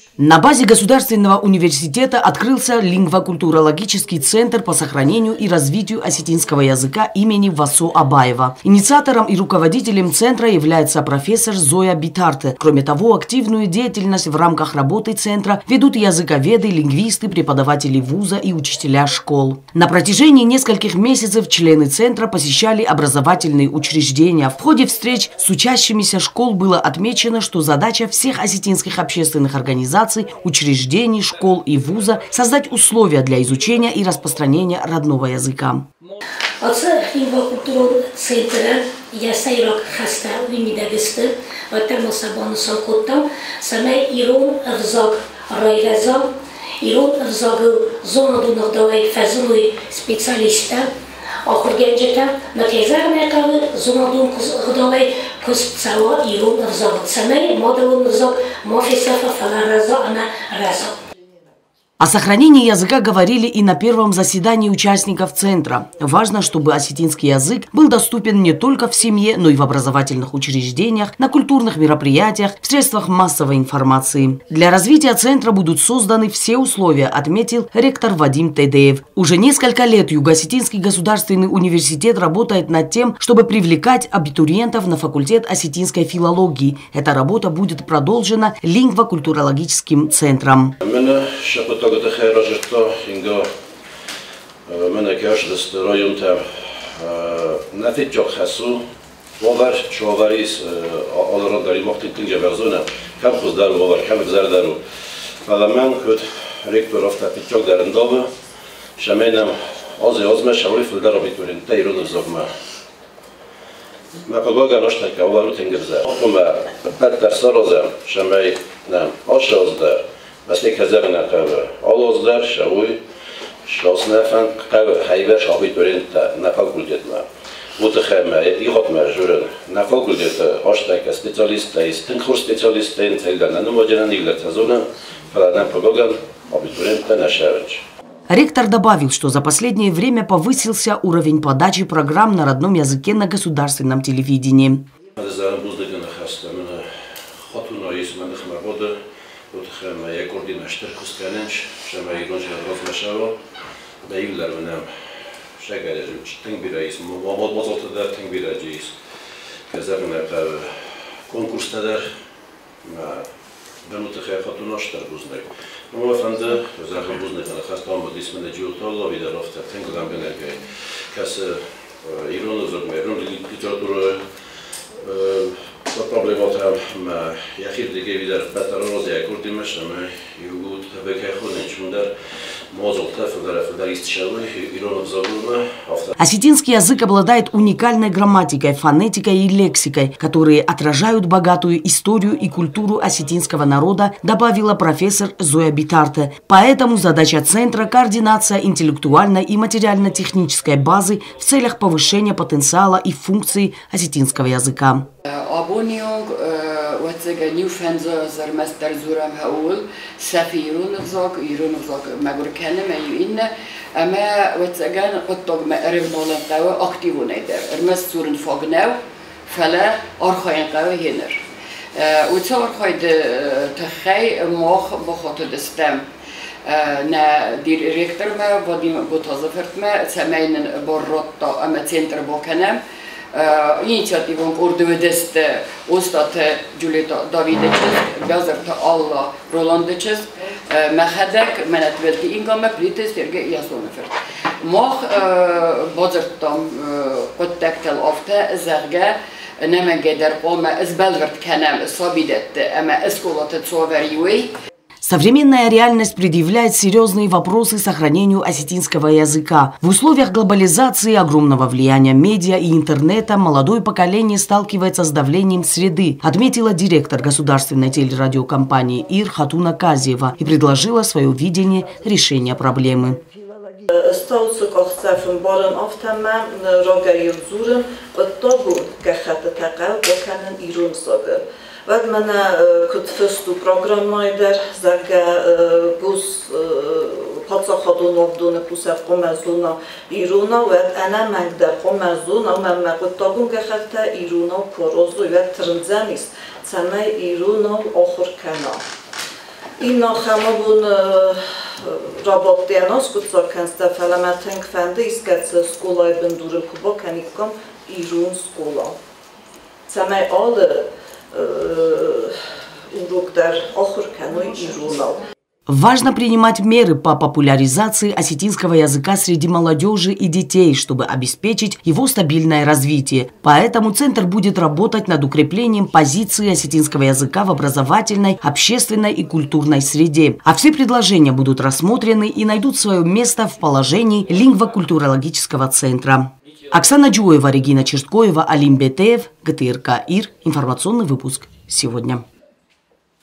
На базе Государственного университета открылся лингвокультурологический центр по сохранению и развитию осетинского языка имени Васо Абаева. Инициатором и руководителем центра является профессор Зоя Битарте. Кроме того, активную деятельность в рамках работы центра ведут языковеды, лингвисты, преподаватели вуза и учителя школ. На протяжении нескольких месяцев члены центра посещали образовательные учреждения. В ходе встреч с учащимися школ было отмечено, что задача всех осетинских общественных организаций, учреждений, школ и вуза – создать условия для изучения и распространения родного языка. Охоргенджета на тезарне кавы зумадун кудалай кустсава ирун авзаг цамей моделун авзаг мофисафа фалараза ана раза. О сохранении языка говорили и на первом заседании участников центра. Важно, чтобы осетинский язык был доступен не только в семье, но и в образовательных учреждениях, на культурных мероприятиях, в средствах массовой информации. Для развития центра будут созданы все условия, отметил ректор Вадим Тедеев. Уже несколько лет Юго-Осетинский государственный университет работает над тем, чтобы привлекать абитуриентов на факультет осетинской филологии. Эта работа будет продолжена лингвокультурологическим центром. Tagad helyreállította inga menekes ezt rajontam ne fitjak haszú Vavar Chavaris alradari maktintinge verzona kam khuzdar vavar kam gzardaru falaman köt rektor afta fitjak darandava shemenam azma shavri fil darabiturin tayrun zagma ما قبل نشتك أولو تنجزا وما بتر سرزا شمعي نعم أشرز در بس يكذبنا قبل الله در شوي شخصنا فن قبل حيوان شعبي تورين نفاق كلتنا متخمة يخاط مجورن نفاق كلتنا أشتك سبيشاليست تنخور سبيشاليست تنتهينا نموجنا نيجلت هزونا فلا نفاقان أبي تورين تناشرج. Ректор добавил, что за последнее время повысился уровень подачи программ на родном языке на государственном телевидении. بنوتخيل خاتون اشتر بوزنک. ما فهمده زخم بوزنک انا خواست آن بود اسم نجیوت الله ویدار رفته تنگلام بنرگی. کس ایران زود میرون لیتراتور با پروبلمات هم یخیر دیگه ویدار بهتر روزی کردیم مش نمی یوگود بکه خودن چون در Осетинский язык обладает уникальной грамматикой, фонетикой и лексикой, которые отражают богатую историю и культуру осетинского народа, добавила профессор Зоя Битарте. Поэтому задача центра – координация интеллектуальной и материально-технической базы в целях повышения потенциала и функций осетинского языка. واتجا نيو فنزا زر مستر زورم هقول سفيرون الزاق يرون الزاق ما قول كلمة ما يقولنا أما واتجا قطع ما أربنا ولا توا أكتيفون يدر المس سورن فاجناو فلا أرخين قوي هنر وتصور خيد تخي ماخ بخاطر دستم نا دير ريكتر ما بدي بتوظفت ما سمعين برات أما سنتر بکنم iniciativom orduvdest ostat Giulietta Davideches, Gazerta alla Rolandeches, Mahedek, menetvelti ingame, plites, terge jasonefert. Mach bazertam qottektel afte, zerge, nem engeder qoma, ez belvert kenem, sabidet, ama eskolatet soveriui. Современная реальность предъявляет серьезные вопросы сохранению осетинского языка. В условиях глобализации, огромного влияния медиа и интернета молодое поколение сталкивается с давлением среды, отметила директор государственной телерадиокомпании ИР Хатуна Казиева и предложила свое видение решения проблемы. Vad mana kut förstu programmaider zaga bus patsa khadunavdun pusaf qomazuna iruna va ana magda qomazuna mamma qutagunga khatta iruna porozu va trinzanis tsamay iruna okhir kana Իմ նախամոբուն Ռաբոտյանոս կուծոքեն ստեփելամաթենք ֆենդը իսկեց սկոլայ բնդուրը կուբոքենիկոմ իրուն սկոլա։ Ցամայ ալը урокдар охурканой ирунал. Важно принимать меры по популяризации осетинского языка среди молодежи и детей, чтобы обеспечить его стабильное развитие. Поэтому Центр будет работать над укреплением позиции осетинского языка в образовательной, общественной и культурной среде. А все предложения будут рассмотрены и найдут свое место в положении лингвокультурологического центра. Оксана Джуева, Регина Черткоева, Алим Бетеев, ГТРК ИР. Информационный выпуск сегодня.